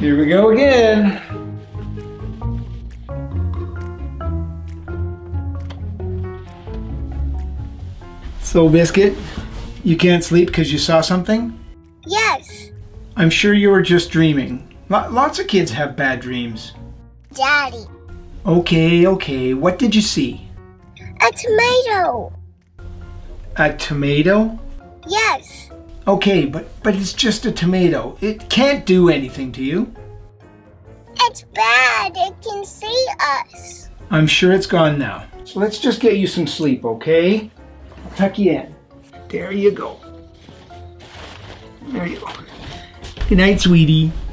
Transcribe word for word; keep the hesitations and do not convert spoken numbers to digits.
Here we go again. So, Biscuit, you can't sleep because you saw something? Yes. I'm sure you were just dreaming. L- lots of kids have bad dreams. Daddy. Okay, okay. What did you see? A tomato. A tomato? Yes. Okay, but, but it's just a tomato. It can't do anything to you. It's bad. It can see us. I'm sure it's gone now. So let's just get you some sleep, okay? I'll tuck you in. There you go. There you go. Good night, sweetie.